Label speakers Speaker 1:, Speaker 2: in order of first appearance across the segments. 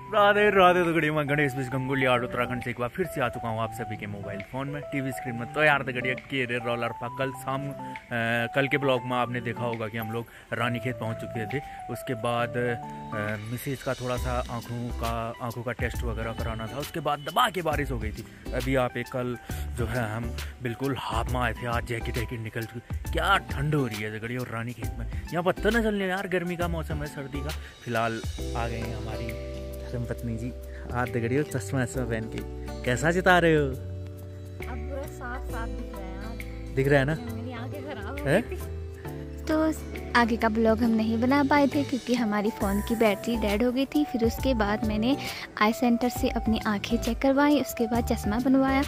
Speaker 1: राधे राधे तगड़ी, मैं गणेश बिज गंगुली आर्ट उत्तराखंड से एक बार फिर से आ चुका हूँ आप सभी के मोबाइल फ़ोन में, टीवी स्क्रीन में। तो यार तगड़िया के रे रोलर पा कल के ब्लॉग में आपने देखा होगा कि हम लोग रानीखेत पहुँच चुके थे। उसके बाद मिसेज का थोड़ा सा आँखों का टेस्ट वगैरह कराना था। उसके बाद दबा के बारिश हो गई थी। अभी आप एक कल जो है हम बिल्कुल हाफ में आए थे, आज जैकेट निकल चुकी। क्या ठंड हो रही है तगड़िया और रानीखेत में। यहाँ पता न चलने यार, गर्मी का मौसम है, सर्दी का। फिलहाल आ गए हैं हमारी पत्नी जी। हाथ दगड़ियो चश्मा पहन के कैसा चिता रहे हो?
Speaker 2: अब पूरा साफ साफ
Speaker 1: दिख रहा है ना?
Speaker 2: मेरी आंखें खराब
Speaker 1: है?
Speaker 2: तो आगे का ब्लॉग हम नहीं बना पाए थे क्योंकि हमारी फ़ोन की बैटरी डेड हो गई थी। फिर उसके बाद मैंने आई सेंटर से अपनी आंखें चेक करवाई, उसके बाद चश्मा बनवाया।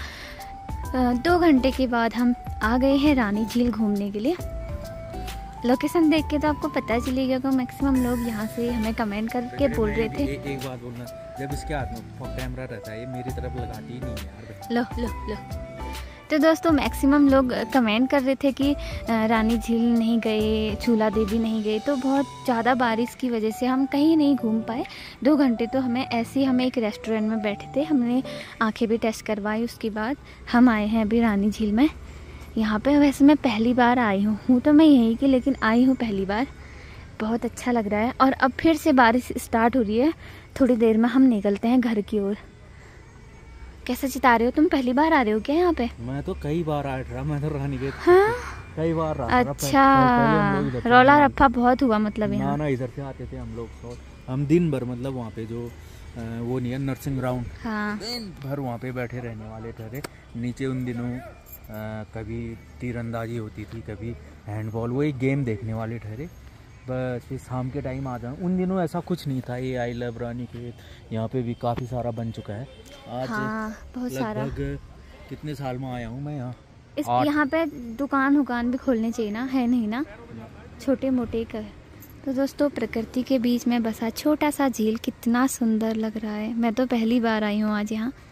Speaker 2: 2 घंटे के बाद हम आ गए हैं रानी झील घूमने के लिए। लोकेशन देख के तो आपको पता चलेगा कि मैक्सिमम लोग यहाँ से हमें कमेंट करके बोल रहे थे।
Speaker 1: एक बात बोलना, जब इसके हाथ में कैमरा रहता है ये मेरी तरफ लगाती ही नहीं है यार।
Speaker 2: लो तो दोस्तों मैक्सिमम लोग कमेंट कर रहे थे कि रानी झील नहीं गए, झूला देवी नहीं गए। तो बहुत ज़्यादा बारिश की वजह से हम कहीं नहीं घूम पाए। 2 घंटे तो हमें ऐसे ही, हम एक रेस्टोरेंट में बैठे थे, हमने आंखें भी टेस्ट करवाई। उसके बाद हम आए हैं अभी रानी झील में। यहाँ पे वैसे मैं पहली बार आई हूँ तो मैं यहीं की, लेकिन आई हूँ पहली बार। बहुत अच्छा लग रहा है। और अब फिर से बारिश स्टार्ट हो रही है। थोड़ी देर में हम निकलते हैं घर की ओर। कैसा चिता रहे हो तुम? पहली बार आ रहे हो क्या यहाँ पे?
Speaker 1: मैं तो कई बार आ रहा, मैं तो रानीखेत कई बार रहा।
Speaker 2: अच्छा, रौला रफ्फा बहुत हुआ मतलब यहाँ?
Speaker 1: ना इधर से आते थे हम लोग। हम दिन भर मतलब वहाँ पे जो वो नहीं है नर्सिंग ग्राउंड,
Speaker 2: हाँ,
Speaker 1: दिन भर वहाँ पे बैठे रहने वाले ठहरे। नीचे उन दिनों कभी तीरंदाजी होती थी, कभी हैंडबॉल, वो एक गेम देखने वाले ठहरे। बस फिर शाम के टाइम आ जाऊँ। उन दिनों ऐसा कुछ नहीं था। ये आई लव रानीखेत यहाँ पे भी काफ़ी सारा बन चुका है आज। हाँ, बहुत सारा। कितने साल में आया हूँ मैं यहाँ।
Speaker 2: यहाँ पे दुकान भी खोलने चाहिए ना, है नहीं ना, छोटे मोटे कर। तो दोस्तों प्रकृति के बीच में बसा छोटा सा झील कितना सुंदर लग रहा है। मैं तो पहली बार आई हूँ आज यहाँ।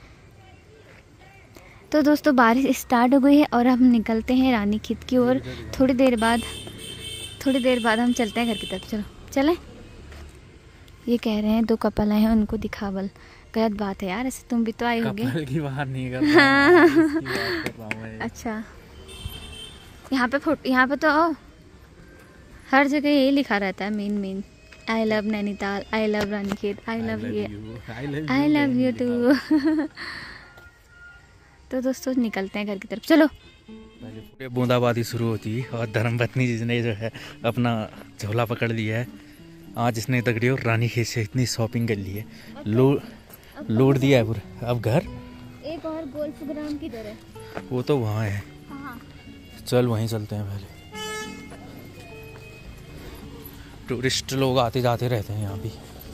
Speaker 2: तो दोस्तों बारिश स्टार्ट हो गई है और हम निकलते हैं रानीखेत की ओर। थोड़ी देर बाद हम चलते हैं घर की तरफ। चलो चलें। ये कह रहे हैं 2 कपल हैं, उनको दिखावल। गलत बात है यार, ऐसे तुम भी तो आए होगे।
Speaker 1: कपल की बात नहीं कर रहा हूं।
Speaker 2: अच्छा, यहाँ पे तो हर जगह यही लिखा रहता है main I love Nainital, I love Ranikhet, I love you too. तो दोस्तों निकलते हैं घर की तरफ। चलो।
Speaker 1: बूंदाबांदी शुरू होती है और धर्मपत्नी जी ने जो है अपना झोला पकड़ लिया है। आज इसने तगड़ी और रानीखेत से इतनी शॉपिंग कर ली है, लोड दिया है पूरा। अब घर
Speaker 2: एक और गोल्फ ग्राउंड किधर है?
Speaker 1: वो तो वहाँ है। चल वहीं चलते हैं पहले। टूरिस्ट लोग आते जाते रहते हैं यहाँ भी।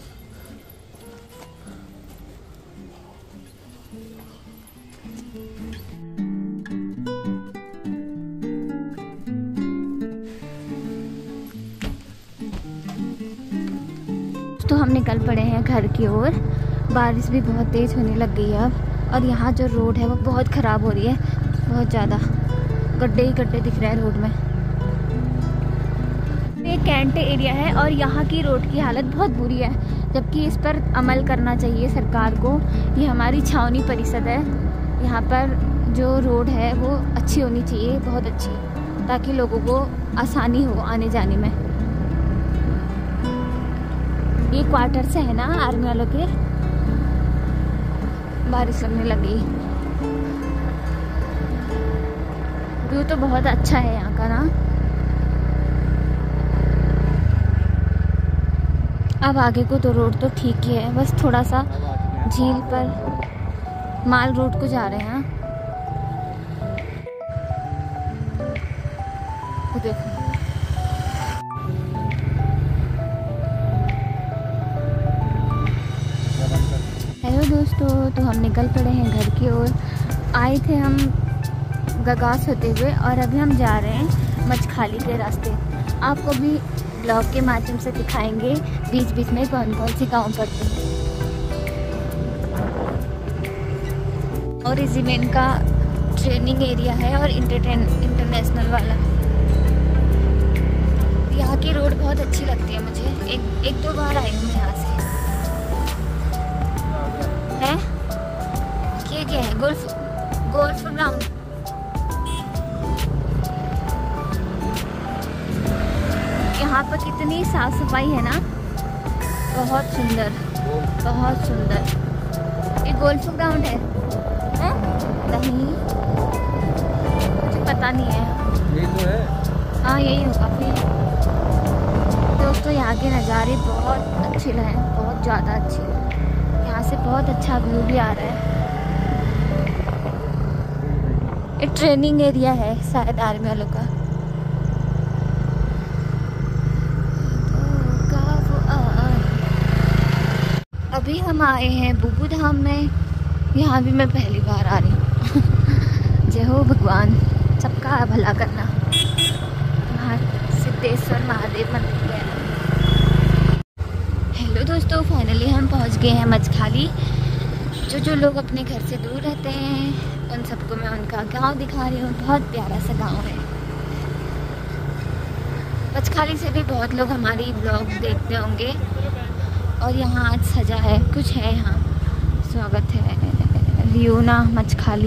Speaker 2: तो हम निकल पड़े हैं घर की ओर। बारिश भी बहुत तेज़ होने लग गई है अब। और यहाँ जो रोड है वो बहुत ख़राब हो रही है, बहुत ज़्यादा गड्ढे ही गड्ढे दिख रहे हैं रोड में। ये कैंट एरिया है और यहाँ की रोड की हालत बहुत बुरी है, जबकि इस पर अमल करना चाहिए सरकार को। ये हमारी छावनी परिषद है, यहाँ पर जो रोड है वो अच्छी होनी चाहिए, बहुत अच्छी, ताकि लोगों को आसानी हो आने जाने में। ये क्वार्टर से है ना आर्मी वालों के। बारिश लगने लगी। व्यू तो बहुत अच्छा है यहाँ का ना। अब आगे को तो रोड तो ठीक ही है, बस थोड़ा सा झील पर माल रोड को जा रहे हैं। देखो दोस्तों, तो हम निकल पड़े हैं घर की ओर। आए थे हम गगास होते हुए और अभी हम जा रहे हैं मचखाली के रास्ते। आपको भी ब्लॉग के माध्यम से दिखाएंगे बीच बीच में कौन कौन सी गाँव पड़ते हैं। और रेजिमेंट का ट्रेनिंग एरिया है और इंटरनेशनल वाला। यहाँ की रोड बहुत अच्छी लगती है मुझे। एक 2 बार आई हूँ मैं यहाँ से। सफाई है ना, बहुत सुंदर, बहुत सुंदर। ये गोल्फ ग्राउंड है? नहीं, मुझे पता नहीं है।
Speaker 1: यही तो है।
Speaker 2: हाँ यही होगा फिर। दोस्तों यहाँ के नज़ारे बहुत अच्छे हैं, बहुत ज़्यादा अच्छे। यहाँ से बहुत अच्छा व्यू भी आ रहा है। ये ट्रेनिंग एरिया है शायद आर्मी वालों का। अभी हम आए हैं बुबू धाम में। यहाँ भी मैं पहली बार आ रही हूँ। जय हो भगवान, सबका भला करना। सिद्धेश्वर महादेव मंदिर गया। हेलो दोस्तों, फाइनली हम पहुँच गए हैं मचखाली। जो लोग अपने घर से दूर रहते हैं उन सबको मैं उनका गांव दिखा रही हूँ। बहुत प्यारा सा गांव है। मचखाली से भी बहुत लोग हमारी ब्लॉग देखते होंगे। और यहाँ आज सजा है, कुछ है यहाँ। स्वागत है लियोना मचखाली।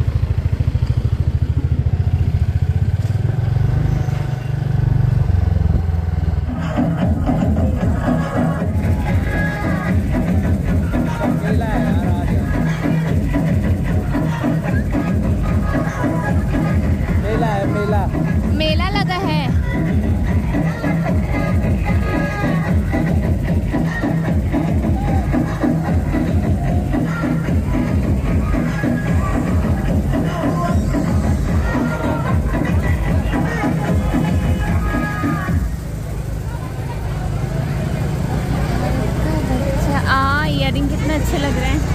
Speaker 2: मेला लगा है। इयररिंग कितने अच्छे लग रहे हैं।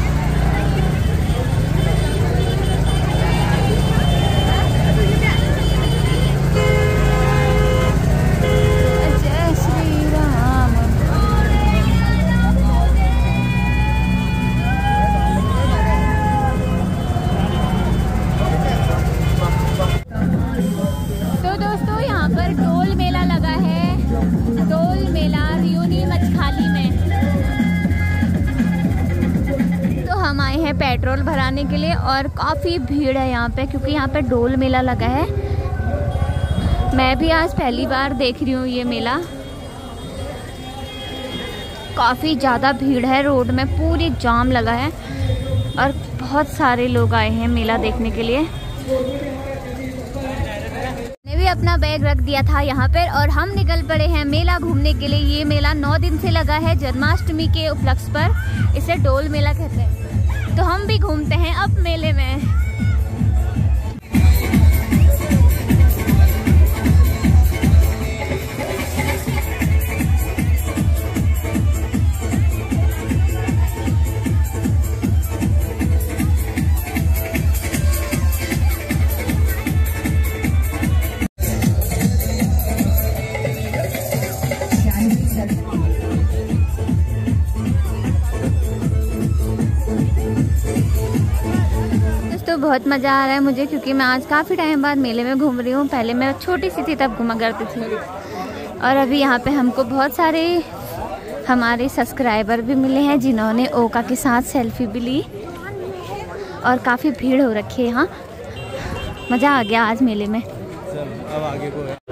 Speaker 2: जय श्री राम। तो दोस्तों यहाँ पर डोल मेला लगा है। डोल मेला रियूनी मचखाली में। हम आए हैं पेट्रोल भराने के लिए और काफ़ी भीड़ है यहाँ पे, क्योंकि यहाँ पे डोल मेला लगा है। मैं भी आज पहली बार देख रही हूँ ये मेला। काफ़ी ज़्यादा भीड़ है, रोड में पूरी जाम लगा है और बहुत सारे लोग आए हैं मेला देखने के लिए। मैंने भी अपना बैग रख दिया था यहाँ पर और हम निकल पड़े हैं मेला घूमने के लिए। ये मेला 9 दिन से लगा है, जन्माष्टमी के उपलक्ष्य पर। इसे डोल मेला कहते हैं। तो हम भी घूमते हैं अब मेले में। तो बहुत मज़ा आ रहा है मुझे, क्योंकि मैं आज काफ़ी टाइम बाद मेले में घूम रही हूँ। पहले मैं छोटी सी थी तब घूमा करती थी, और अभी यहाँ पे हमको बहुत सारे हमारे सब्सक्राइबर भी मिले हैं जिन्होंने ओका के साथ सेल्फी भी ली। और काफ़ी भीड़ हो रखी है यहाँ। मज़ा आ गया आज मेले में।
Speaker 1: अब आगे को है।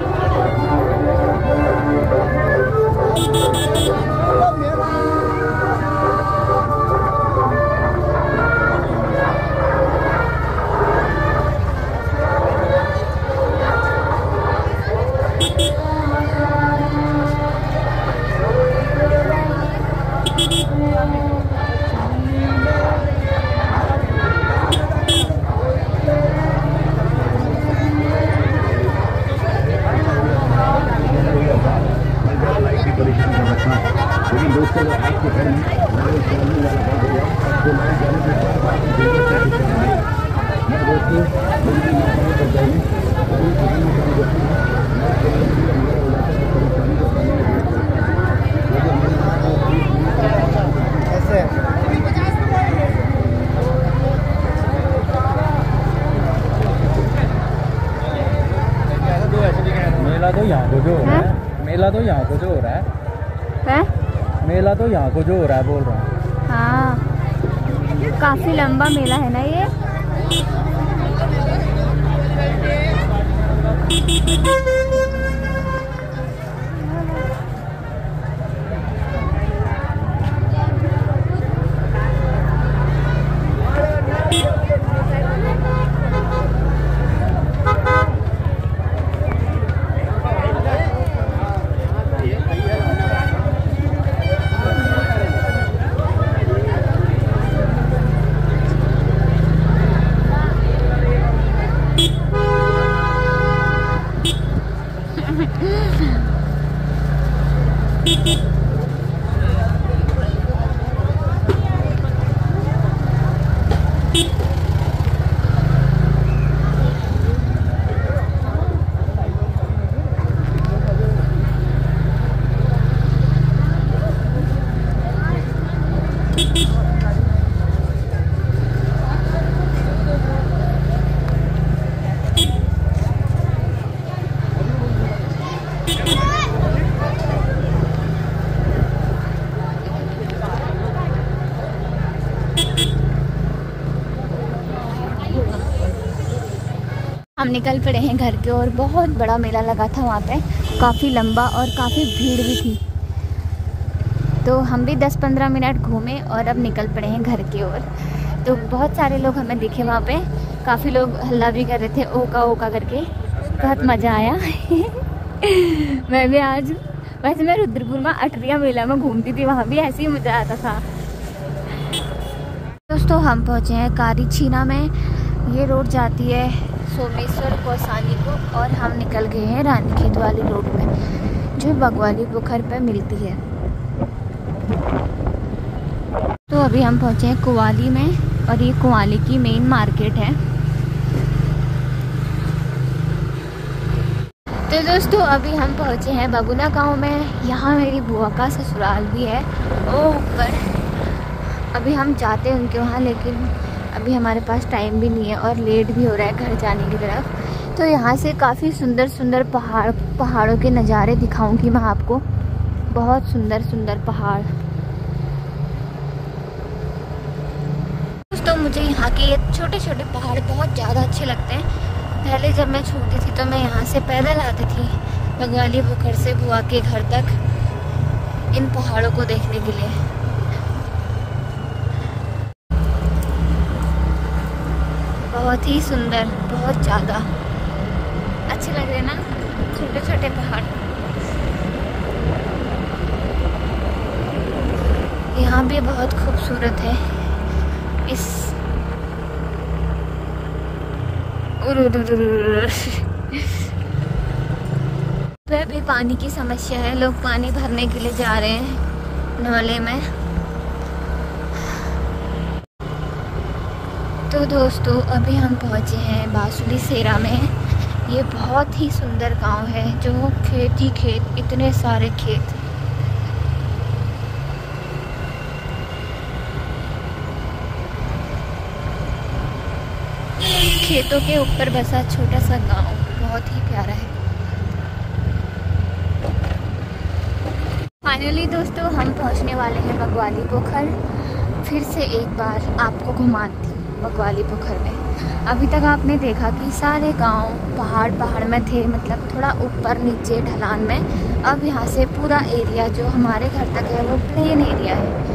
Speaker 1: मेला तो यहाँ को जो हो रहा है, मेला तो यहाँ को जो हो रहा है, मेला तो यहाँ को जो हो रहा है बोल रहा हूँ।
Speaker 2: हाँ, काफी लंबा मेला है ना ये। हम निकल पड़े हैं घर की ओर। बहुत बड़ा मेला लगा था वहाँ पे, काफ़ी लंबा और काफ़ी भीड़ भी थी। तो हम भी 10-15 मिनट घूमे और अब निकल पड़े हैं घर की ओर। तो बहुत सारे लोग हमें दिखे वहाँ पे, काफ़ी लोग हल्ला भी कर रहे थे ओका ओका करके, बहुत मज़ा आया। मैं भी आज, वैसे मैं रुद्रपुर में अटरिया मेला में घूमती थी, वहाँ भी ऐसे ही मज़ा आता था। दोस्तों हम पहुँचे हैं कारीछीना में। ये रोड जाती है सोमेश्वर कौसानी को और हम निकल गए हैं रानीखेत वाली रोड में जो बगवाली पोखर पर मिलती है। तो अभी हम पहुँचे हैं कुवाली में और ये कुवाली की मेन मार्केट है। तो दोस्तों अभी हम पहुँचे हैं बगुना गांव में। यहाँ मेरी बुआ का ससुराल भी है वो ऊपर। अभी हम जाते हैं उनके वहाँ, लेकिन अभी हमारे पास टाइम भी नहीं है और लेट भी हो रहा है घर जाने की तरफ। तो यहाँ से काफ़ी सुंदर सुंदर पहाड़ों के नज़ारे दिखाऊंगी मैं आपको। बहुत सुंदर सुंदर पहाड़। दोस्तों मुझे यहाँ के ये छोटे छोटे पहाड़ बहुत ज़्यादा अच्छे लगते हैं। पहले जब मैं छोटी थी तो मैं यहाँ से पैदल आती थी बगवाली पोखर से बुआ के घर तक इन पहाड़ों को देखने के लिए। बहुत ही सुंदर, बहुत ज़्यादा अच्छे लग रहे हैं ना छोटे छोटे पहाड़। यहाँ भी बहुत खूबसूरत है। इस पे भी पानी की समस्या है, लोग पानी भरने के लिए जा रहे हैं नाले में। तो दोस्तों अभी हम पहुँचे हैं बासुली सेरा में। ये बहुत ही सुंदर गांव है जो खेत ही खेत, इतने सारे खेत। खेतों के ऊपर बसा छोटा सा गांव, बहुत ही प्यारा है। फाइनली दोस्तों हम पहुंचने वाले हैं बगवाली पोखर। फिर से एक बार आपको घुमाती हूँ बगवाली पोखर में। अभी तक आपने देखा कि सारे गांव पहाड़ में थे, मतलब थोड़ा ऊपर नीचे ढलान में। अब यहाँ से पूरा एरिया जो हमारे घर तक है वो प्लेन एरिया है।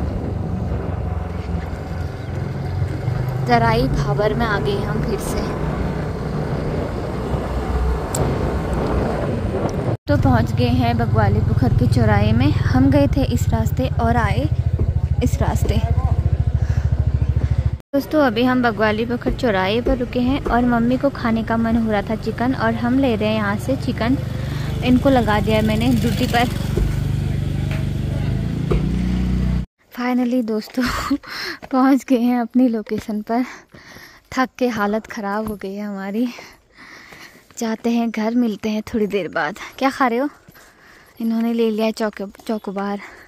Speaker 2: जराई भाबर में आ गए हम फिर से। तो पहुंच गए हैं बगवाली पोखर के चौराहे में। हम गए थे इस रास्ते और आए इस रास्ते। दोस्तों अभी हम बगवाली पोखर चौराहे पर रुके हैं और मम्मी को खाने का मन हो रहा था चिकन, और हम ले रहे हैं यहाँ से चिकन। इनको लगा दिया है मैंने ड्यूटी पर। फाइनली दोस्तों पहुँच गए हैं अपनी लोकेशन पर। थक के हालत ख़राब हो गई है हमारी। जाते हैं घर, मिलते हैं थोड़ी देर बाद। क्या खा रहे हो? इन्होंने ले लिया चौकोबार।